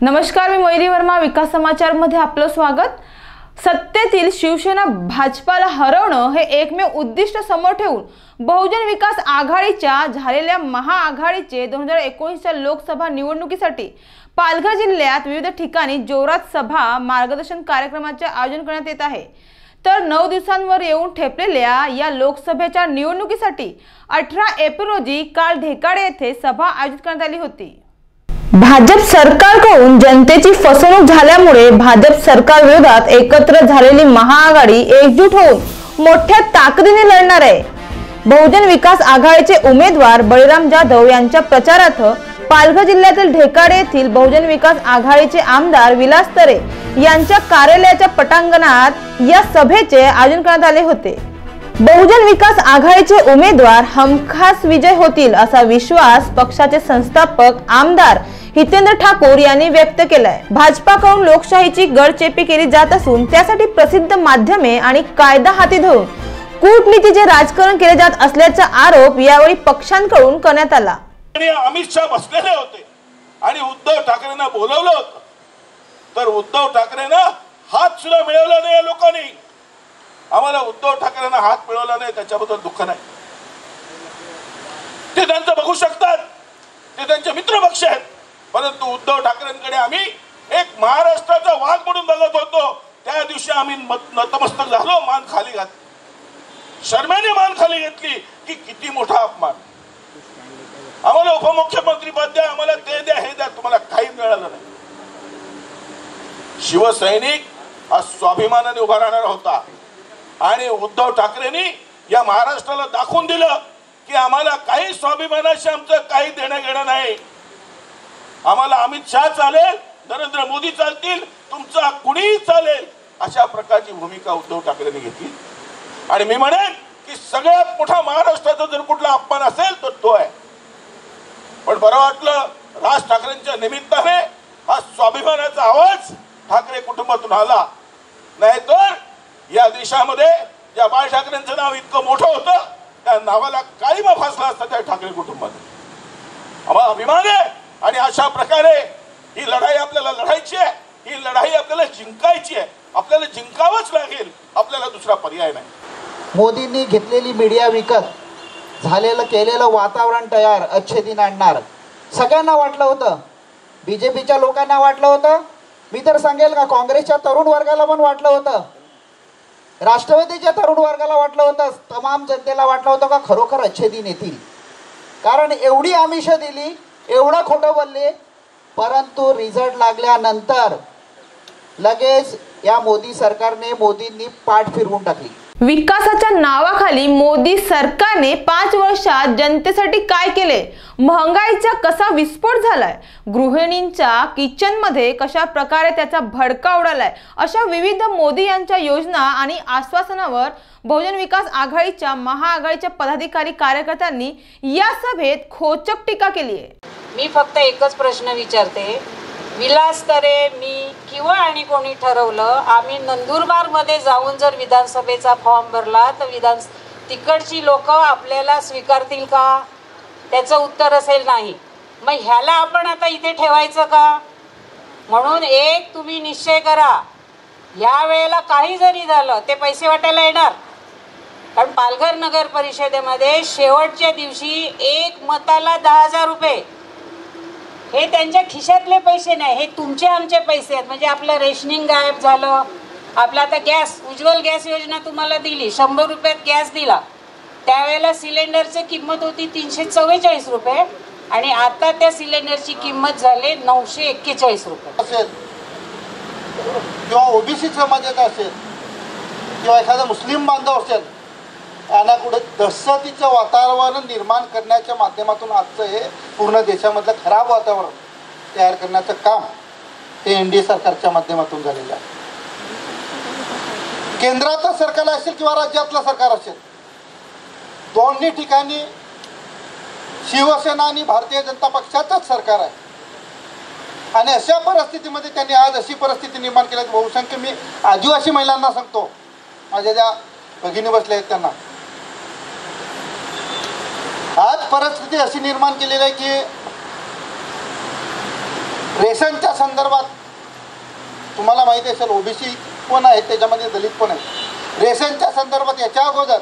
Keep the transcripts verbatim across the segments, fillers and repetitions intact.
नमस्कार, मी मयुरी वर्मा. विकास समाचार मध्ये आपलं स्वागत. सत्तेतील शिवसेना भाजपाला हरवणं हे एकमेव उद्दिष्ट समोर ठेवून बहुजन विकास आघाडीच्या झालेल्या महाआघाडीचे दोन हजार एकोणीसच्या लोकसभा निवडणुकीसाठी पालघर जिल्ह्यात विविध ठिकाणी जोरात सभा मार्गदर्शन कार्यक्रमाचे आयोजन करण्यात येत आहे. तर नऊ दिवसांवर येऊन ठेपलेल्या या लोकसभेच्या निवडणुकीसाठी अठरा एप्रिल रोजी काल ढेकाडे येथे सभा आयोजित करण्यात आली होती. भाजप सरकारकडून जनतेची फसवणूक झाल्यामुळे भाजप सरकार विरोधात एकत्र झालेली महाआघाडी एकजूट होऊन मोठ्या ताकदीने लढणार आहे. बहुजन विकास आघाडीचे उमेदवार बळीराम जाधव यांच्या प्रचारार्थ पालघर जिल्ह्यातील ढेकाडे येथील बहुजन विकास आघाडीचे आमदार विलास तरे यांच्या कार्यालयाच्या पटांगणात या सभेचे आयोजन करण्यात आले होते. बहुजन विकास आघाडीचे उमेदवार हमखास विजय होतील असा विश्वास पक्षाचे संस्थापक आमदार हितेंद्र ठाकूर यांनी व्यक्त केलाय. भाजपाकडून लोकशाहीची गळचेपी केली जात असून त्यासाठी प्रसिद्ध माध्यमे आणि कायदा हाती धरून कूटनीतीचे राजकारण केले जात असल्याचा आरोप यावेळी पक्षांकडून करण्यात आला. अमित शहा बसलेले होते आणि उद्धव ठाकरेंना बोलवलं होतं, तर उद्धव ठाकरेंना हात सुद्धा मिळवला नाही. लोकांनी आम्हाला उद्धव ठाकरेंना हात मिळवला नाही, त्याच्याबद्दल दुःख नाही. ते त्यांचं बघू शकतात, ते त्यांचे मित्र पक्ष आहेत, परंतु उद्धव ठाकरेंकडे आम्ही एक महाराष्ट्राचा वाघ म्हणून बघत होतो. त्या दिवशी आम्ही नतमस्तक झालो, मान खाली घातली, शर्मेने मान खाली घेतली की किती मोठा अपमान. आम्हाला उपमुख्यमंत्री पद द्या, आम्हाला ते द्या, हे द्या, तुम्हाला काही मिळालं नाही. शिवसैनिक हा स्वाभिमानाने उभा राहणार होता आणि उद्धव ठाकरेंनी या महाराष्ट्राला दाखवून दिलं की आम्हाला काही स्वाभिमानाशी आमचं काही देणं घेणं नाही. आम्हाला अमित शहा चालेल, नरेंद्र मोदी चालतील, तुमचा कुणीही चालेल, अशा प्रकारची भूमिका उद्धव ठाकरेंनी घेतली. आणि मी म्हणेन की सगळ्यात मोठा महाराष्ट्राचा जर कुठला अपमान असेल तर तो आहे. पण बरं वाटलं राज ठाकरेंच्या निमित्ताने हा स्वाभिमानाचा आवाज ठाकरे कुटुंबातून आला. नाहीतर या देशामध्ये ज्या बाळ ठाकरेंचं नाव इतकं मोठं होतं त्या नावाला काळीमा फासला असता त्या ठाकरे कुटुंबात. आम्हाला अभिमान आहे आणि अशा प्रकारे ही लढाई आपल्याला लढायची आहे, ही लढाई आपल्याला जिंकायची आहे. आपल्याला जिंकावंच लागेल, आपल्याला दुसरा पर्याय नाही. मोदींनी घेतलेली मीडिया विकत झालेलं केलेलं वातावरण तयार अच्छे दिन आणणार सगळ्यांना वाटलं होतं. बीजेपीच्या लोकांना वाटलं होतं, मी तर सांगेल का काँग्रेसच्या तरुण वर्गाला पण वाटलं होतं, राष्ट्रवादीच्या तरुण वर्गाला वाटलं होतं, तमाम जनतेला वाटलं होतं का खरोखर अच्छे दिन येतील. कारण एवढी आमिष दिली, एवढं खोटं बोलले, परंतु रिझल्ट लागल्यानंतर लगेच या मोदी सरकारने मोदींनी पाठ फिरवून टाकली. विकासाच्या नावाखाली मोदी सरकारने पाच वर्षात जनतेसाठी काय केले, महागाईचा कसा विस्फोट झालाय, गृहिणींच्या किचन मध्ये कशा प्रकारे त्याचा भडका उडालाय, अशा विविध मोदी यांच्या योजना आणि आश्वासनावर बहुजन विकास आघाडीच्या महाआघाडीच्या पदाधिकारी कार्यकर्त्यांनी या सभेत खोचक टीका केली आहे. मी फक्त एकच प्रश्न विचारते, विलास तरे, मी किंवा आणि कोणी ठरवलं आम्ही नंदुरबार मध्ये जाऊन जर विधानसभेचा फॉर्म भरला तर विधान तिकडची लोक आपल्याला स्वीकारतील का? त्याचं उत्तर असेल नाही. मग ह्याला आपण आता इथे ठेवायचं का? म्हणून एक तुम्ही निश्चय करा, ह्या वेळेला काही जरी झालं ते पैसे वाटायला येणार. कारण पालघर नगर परिषदेमध्ये शेवटच्या दिवशी एक मताला दहा हजार रुपये हे त्यांच्या खिशातले पैसे नाही, हे तुमचे आमचे पैसे आहेत. म्हणजे आपलं रेशनिंग गायब झालं, आपला आता गॅस उज्ज्वल गॅस योजना तुम्हाला दिली, शंभर रुपयात गॅस दिला, त्यावेळेला सिलेंडरची किंमत होती तीनशे चव्वेचाळीस रुपये आणि आता त्या सिलेंडरची किंमत झाली नऊशे एक्केचाळीस रुपये. असेल किंवा ओबीसी समाजाचा असेल किंवा एखादा मुस्लिम बांधव असेल, यांना कुठे दहशतीचं वातावरण निर्माण करण्याच्या माध्यमातून आजचं हे पूर्ण देशामधलं खराब वातावरण तयार करण्याचं काम हे एन डी ए सरकारच्या माध्यमातून झालेलं आहे. केंद्राचं सरकार असेल किंवा राज्यातलं सरकार असेल, दोन्ही ठिकाणी शिवसेना आणि भारतीय जनता पक्षाचंच सरकार आहे. आणि अशा परिस्थितीमध्ये त्यांनी आज अशी परिस्थिती निर्माण केली. बहुसंख्य मी आदिवासी महिलांना सांगतो, माझ्या ज्या भगिनी बसल्या आहेत त्यांना, आज परिस्थिती अशी निर्माण केलेली आहे की रेशनच्या संदर्भात तुम्हाला माहिती असेल, ओबीसी पण आहेत त्याच्यामध्ये, दलित पण आहेत. रेशनच्या संदर्भात याच्या अगोदर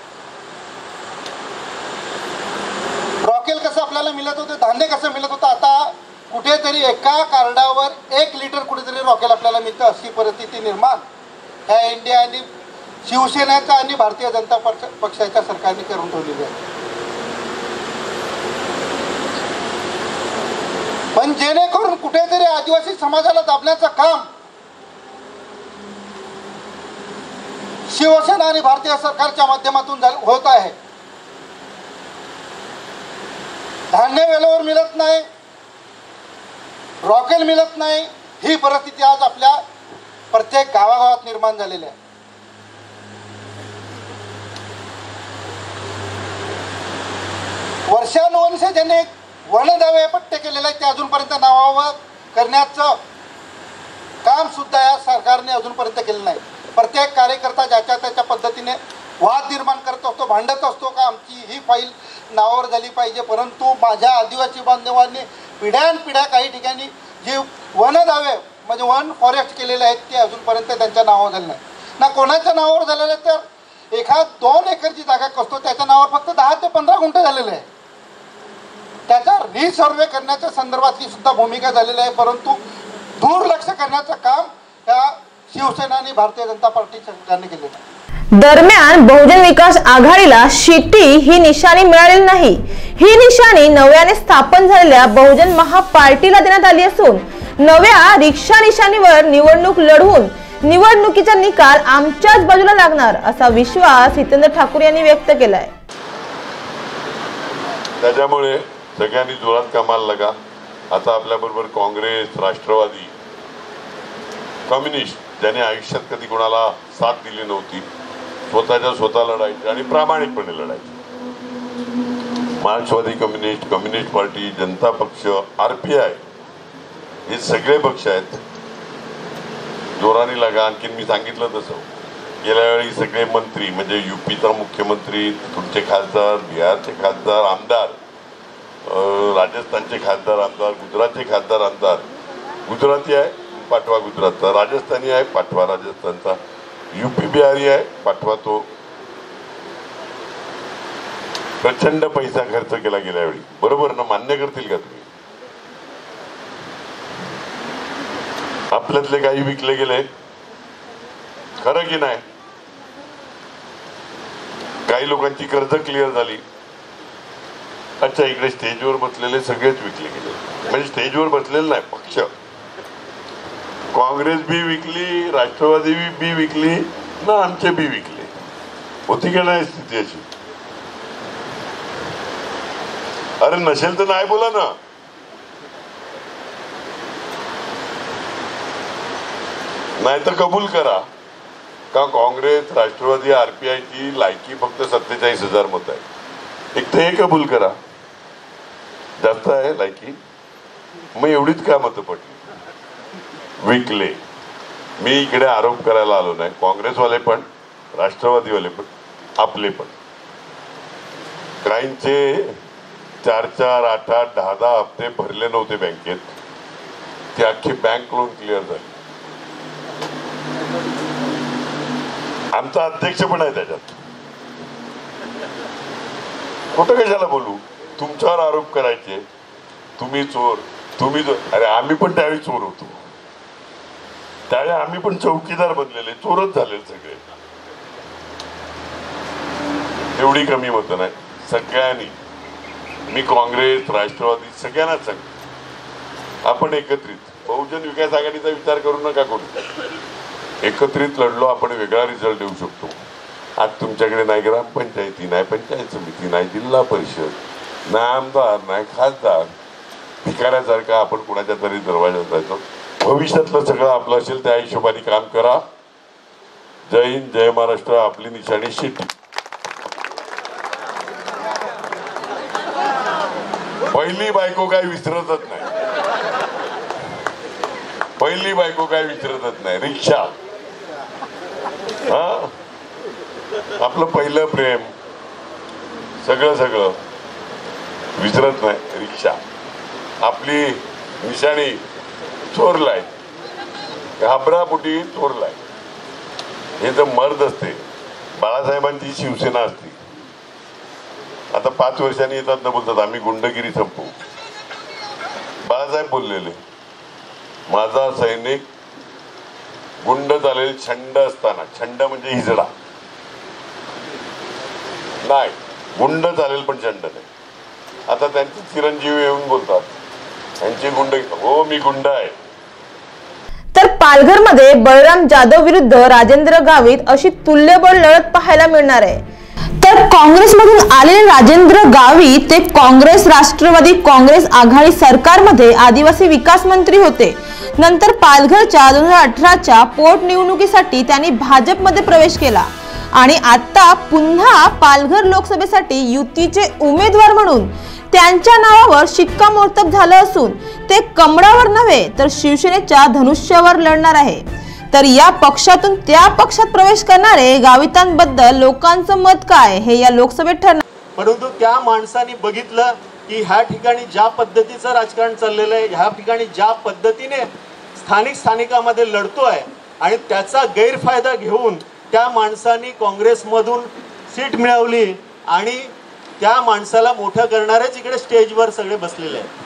रॉकेल कसं आपल्याला मिळत होतं, धान्य कसं मिळत होतं, आता कुठेतरी एका कार्डावर एक लिटर कुठेतरी रॉकेल आपल्याला मिळतं, अशी परिस्थिती निर्माण ह्या इंडिया आणि शिवसेनेच्या आणि भारतीय जनता पक्ष पक्षाच्या सरकारने करून ठेवलेली आहे. पण जेणेकरून कुठेतरी आदिवासी समाजाला दाबण्याचं काम शिवसेना आणि भारतीय सरकारच्या माध्यमातून होत आहे. धान्य वेळेवर मिळत नाही, रॉकेल मिळत नाही, ही परिस्थिती आज आपल्या प्रत्येक गावागावात निर्माण झालेली आहे. वर्षानुवर्षे ज्यांनी वन दावे पट्टे केलेले आहेत ते अजूनपर्यंत नावावर करण्याचं काम सुद्धा या सरकारने अजूनपर्यंत केलं नाही. प्रत्येक कार्यकर्ता ज्याच्या त्याच्या पद्धतीने वाद निर्माण करत असतो, भांडत असतो का आमची ही फाईल नावावर झाली पाहिजे. परंतु माझ्या आदिवासी बांधवांनी पिढ्यानपिढ्या काही ठिकाणी जे वन दावे म्हणजे वन फॉरेस्ट केलेले आहेत ते अजूनपर्यंत त्यांच्या नावावर झाले नाही. ना कोणाच्या नावावर झालेलं तर एखाद दोन एकरची जागा कसतो त्याच्या नावावर फक्त दहा ते पंधरा गुंठे झालेले आहे. त्याचा रिसर्वे करण्याच्या संदर्भातली सुद्धा भूमिका झालेली आहे. परंतु दुर्लक्ष करण्याचं काम या शिवसेना आणि भारतीय जनता पार्टीच्या सरकारने केलेलं आहे. दरम्यान बहुजन विकास आघाडीला शिट्टी ही निशाणी मिळालेली नाही. ही निशाणी नव्याने स्थापन झालेल्या बहुजन महापार्टीला देण्यात आली असून नव्या रिक्षा निशाणीवर निवडणूक लढवून निवडणुकीचा निकाल आमच्याच बाजूला लागणार असा विश्वास हितेंद्र ठाकूर यांनी व्यक्त केलाय. त्याच्यामुळे सगळ्यांनी जोरात कामाला लागा. आता आपल्या बरोबर काँग्रेस, राष्ट्रवादी, कम्युनिस्ट ज्यांनी आयुष्यात कधी कोणाला साथ दिली नव्हती, स्वतःच्या स्वतः लढायचे आणि प्रामाणिकपणे लढायचे. मार्क्सवादी कम्युनिस्ट, कम्युनिस्ट पार्टी, जनता पक्ष, आरपीआय हे सगळे पक्ष आहेत. जोराने लागा. आणखीन मी सांगितलं तसं गेल्या वेळी सगळे मंत्री म्हणजे युपीचा मुख्यमंत्री, तुमचे खासदार, बिहारचे खासदार, आमदार, राजस्थानचे खासदार आमदार, गुजरातचे खासदार आमदार, गुजराती आहे पाठवा गुजरातचा, राजस्थानी आहे पाठवा राजस्थानचा, युपी बिहारी आहे पाठवा तो. प्रचंड पैसा खर्च केला गेल्या वेळी, बरोबर ना? मान्य करतील का तुम्ही? आपल्यातले काही विकले गेले, खरं की नाही? काही लोकांची कर्ज क्लिअर झाली. अच्छा, इकडे स्टेजवर बसलेले सगळेच विकले गेले, म्हणजे स्टेजवर बसलेले नाही, पक्ष. काँग्रेस बी विकली, राष्ट्रवादी बी विकली ना, आमचे बी विकले. होती का नाही स्थिती अशी? अरे नसेल तर नाही बोला ना. नाही तर कबूल करा का काँग्रेस, राष्ट्रवादी, आरपीआयची लायकी फक्त सत्तेचाळीस हजार मत आहे. एक तर हे कबूल करा, जास्त आहे लायकी. मग एवढीच का मतं पडली? विकले. मी इकडे आरोप करायला आलो नाही. काँग्रेसवाले पण, राष्ट्रवादीवाले पण, आपले पण. काहींचे चार चार आठ आठ दहा दहा हप्ते भरले नव्हते बँकेत, ते अख्खी बँक लोन क्लिअर झाली. आमचा अध्यक्ष पण आहे त्याच्यात. कुठं कशाला बोलू? तुमच्यावर आरोप करायचे, तुम्ही चोर, तुम्ही चोर. अरे आम्ही पण त्यावेळी चोर होतो, त्यावेळी आम्ही पण चौकीदार बनलेले, चोरच झाले सगळे. एवढी कमी मतं नाही. सगळ्यांनी, मी काँग्रेस, राष्ट्रवादी सगळ्यांनाच सांग, आपण एकत्रित बहुजन विकास आघाडीचा विचार करू नका कोणी. एकत्रित लढलो आपण, वेगळा रिझल्ट देऊ शकतो. आज तुमच्याकडे नाही ग्रामपंचायती, नाही पंचायत समिती, नाही जिल्हा परिषद, नाही आमदार, नाही खासदार. भिकाऱ्यासारखा आपण कुणाच्या तरी दरवाजात जायचो. भविष्यातलं सगळं आपलं असेल त्या हिशोबाने काम करा. जय हिंद, जय महाराष्ट्र. आपली निशाणी शिट्टी. पहिली बायको काय विसरतच नाही, पहिली बायको काय विसरतच नाही. रिक्षा, हा आपलं पहिलं प्रेम, सगळं सगळं विसरत नाही. रिक्षा आपली निशाणी चोरलाय, घाबरापुटी चोरलाय. हे जर मर्द असते, बाळासाहेबांची शिवसेना असती, आता पाच वर्षांनी येतात ना, बोलतात आम्ही गुंडगिरी संपवू. बाळासाहेब बोललेले, माझा सैनिक गुंड चालेल छंड असताना. छंड म्हणजे हिजडा नाही, गुंड चालेल पण छंड नाही. आता त्यांचे चिरंजीव येऊन बोलतात त्यांची गुंड, हो मी गुंड आहे. तर पालघरमध्ये बळीराम जाधव विरुद्ध राजेंद्र गावित अशी तुल्यबळ लढत पाहायला मिळणार आहे. तर काँग्रेसमधून आलेले राजेंद्र गावित ते काँग्रेस राष्ट्रवादी काँग्रेस आघाडी सरकारमध्ये आदिवासी विकास मंत्री होते. नंतर पालघरच्या दोन हजार अठराच्या पोटनिवडणुकीसाठी त्यांनी भाजपमध्ये प्रवेश केला आणि आता पुन्हा पालघर लोकसभेसाठी युतीचे उमेदवार म्हणून त्यांच्या नावावर शिक्कामोर्तब झालं असून ते कमळावर नव्हे तर शिवसेनेच्या धनुष्यावर लढणार आहे. तर या पक्षातून त्या पक्षात प्रवेश करणारे गावितांबद्दल लोकांचं मत काय हे या लोकसभेत ठरणार. परंतु त्या माणसाने बघितलं की ह्या ठिकाणी ज्या पद्धतीचं राजकारण चाललेलं आहे, ह्या ठिकाणी ज्या पद्धतीने स्थानिक स्थानिकामध्ये लढतोय आणि त्याचा गैरफायदा घेऊन त्या माणसाने काँग्रेसमधून सीट मिळवली आणि त्या माणसाला मोठं करणारेच इकडे स्टेजवर सगळे बसलेले आहेत.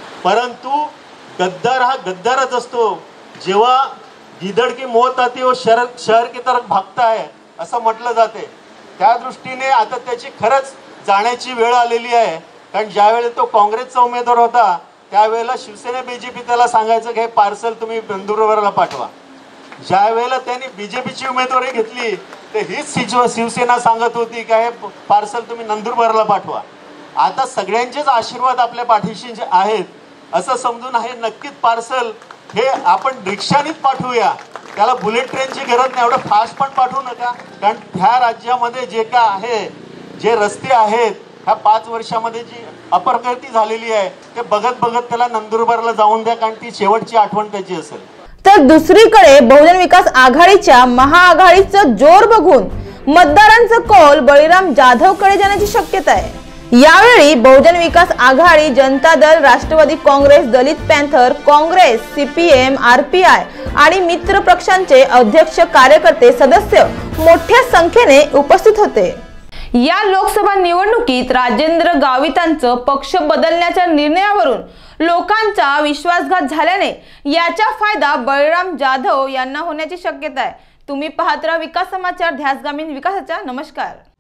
परंतु गद्दार हा गद्दारच असतो. जेव्हा गिदड़ की मौत आती वो शहर शहर की तरफ भागता है असं म्हटलं जाते. त्या दृष्टीने आता त्याची खरंच जाण्याची वेळ आलेली आहे. कारण ज्यावेळेला तो काँग्रेसचा उमेदवार होता त्यावेळेला शिवसेना बीजेपी त्याला सांगायचं की हे पार्सल तुम्ही नंदुरबारला पाठवा. ज्या वेळेला त्यांनी बीजेपीची उमेदवारी घेतली तर हीच शिवसेना सांगत होती की हे पार्सल तुम्ही नंदुरबारला पाठवा. आता सगळ्यांचेच आशीर्वाद आपल्या पाठीशी आहेत असं समजून हे नक्कीच पार्सल हे आपण रिक्षानीच पाठवूया. त्याला बुलेट ट्रेनची गरज नाही, एवढं फास्ट पण पाठवू नका. कारण ह्या राज्यामध्ये जे काय आहे, जे रस्ते आहेत, ह्या पाच वर्षामध्ये जी अपरगती झालेली आहे ते बघत बघत त्याला नंदुरबारला जाऊन द्या, कारण ती शेवटची आठवण त्याची असेल. तर दुसरीकडे बहुजन विकास आघाडीच्या महाआघाडीचं जोर बघून मतदारांचं कौल बळीराम जाधवकडे जाण्याची शक्यता आहे. यावेळी बहुजन विकास Aghadi, Janata Dal, Rashtravadi Congress, Dalit Panther, Congress, CPM, RPI आणि मित्र पक्षांचे अध्यक्ष, कार्यकर्ते, सदस्य मोठ्या संख्येने उपस्थित होते. या लोकसभा निवडणुकीत राजेंद्र गावितांचं पक्ष बदलण्याच्या निर्णयावरून लोकांचा विश्वासघात झाल्याने याचा फायदा बळीराम जाधव यांना होण्याची शक्यता आहे. तुम्ही पाहत राहा विकास समाचार, ध्यास ग्रामीण विकासाचा. नमस्कार.